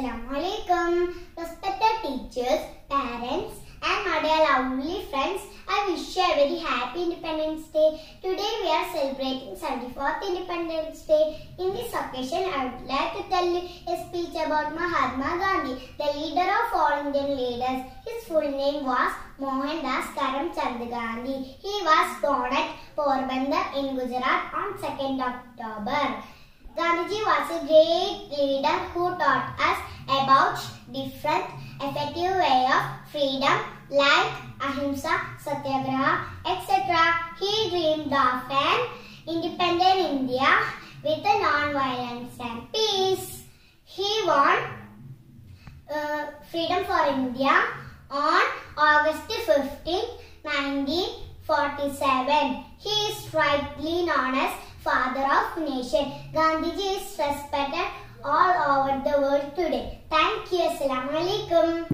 Assalamualaikum. Respected teachers, parents, and my dear lovely friends, I wish you a very happy Independence Day. Today we are celebrating 74th Independence Day. In this occasion, I would like to tell you a speech about Mahatma Gandhi, the leader of all Indian leaders. His full name was Mohandas Karamchand Gandhi. He was born at Porbandar in Gujarat on 2nd October. Gandhiji was a great leader who taught us about different effective way of freedom like ahimsa, satyagraha, etc. He dreamed of an independent India with a non-violence and peace. He won freedom for India on August 15, 1947. He is rightly known as Father of Nation. Gandhiji is respected all over the world today. Thank you. Assalamualaikum.